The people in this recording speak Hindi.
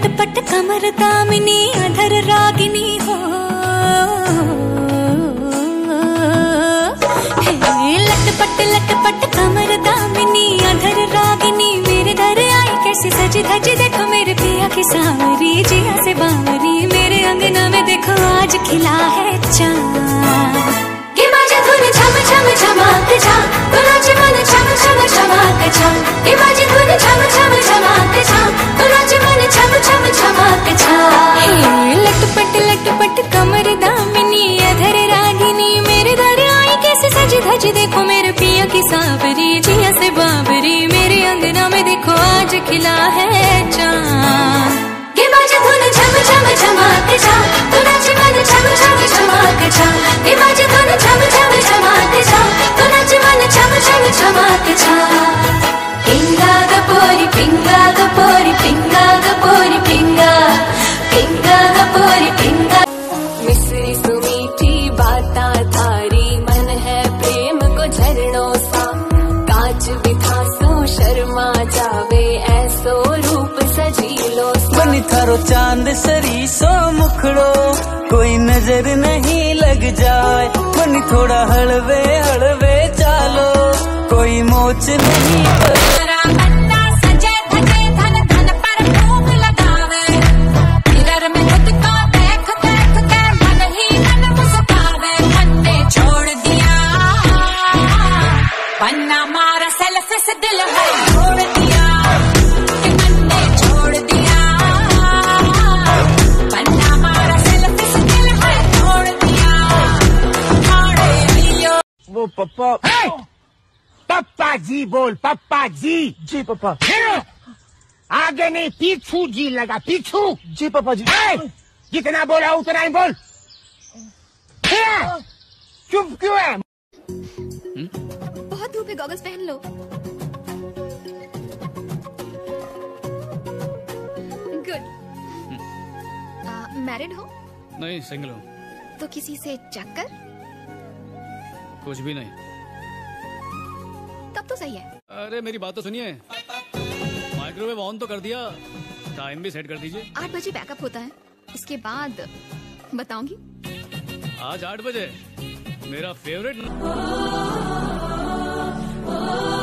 लटपट कमर दामिनी अधर रागिनी हो, लटपट लटपट कमर दामिनी अधर रागिनी, मेरे दर आई कैसे सज धज, देखो मेरे पिया की सांवरी जिया से बावरी, मेरे अंगना में देखो आज खिला है चांद। कि बाजे धुन झम झम झमाक झा, तो नाचे मन झम झम झमाक झा, कि बाजे धुन झम झम झमाक झा, तो नाचे मन झम झम झमाक झा। लटपट लटपट कमर दामिनी अधर रागिनी, मेरे दर आई कैसे सज धज, देखो मेरे पिया की सांवरी जिया से बावरी, मेरे अंगना में देखो आज खिला है चांद। कि बाजे धुन झम झम झमाक झा, तो नाचे मन झम झम झमाक झा, कि बाजे धुन झम झम झमाक झा, तो नाचे मन झम झम झमाक झा। पिंगा गपोरी पिंगा गपोरी पिंगा गपोरी पिंगा, पिंगा गपोरी पिंगा। मिश्री सुमीठी बाता थारी, मन है प्रेम को झरनों सा, कांच बिथा सो शर्मा जावे, ऐसो रूप सजीलो सा। बनी थारो चांद सरी सो मुखड़ो, कोई नजर नहीं लग जाए, बनी थोड़ा हलवे हलवे चालो, कोई मोच नहीं पन्ना मारा सेल्फी से दिल है छोड़ दिया, कि मैंने छोड़ दिया, पन्ना मारा सेल्फी से दिल है छोड़ दिया, छोड़ दियो। वो पप्पा, पप्पा जी बोल, पप्पा जी। जी पापा। आगे नहीं पीछू जी लगा, पीछू। जी पापा जी। जितना बोला उतना ही बोल। चुप क्यों है? बहुत धूप है, गॉगल्स पहन लो। गुड। मैरिड हो? नहीं, सिंगल हूँ। तो किसी से चक्कर? कुछ भी नहीं। तब तो सही है। अरे मेरी बात तो सुनिए, माइक्रोवेव ऑन तो कर दिया, टाइम भी सेट कर दीजिए। 8 बजे बैकअप होता है, इसके बाद बताऊंगी। आज 8 बजे मेरा फेवरेट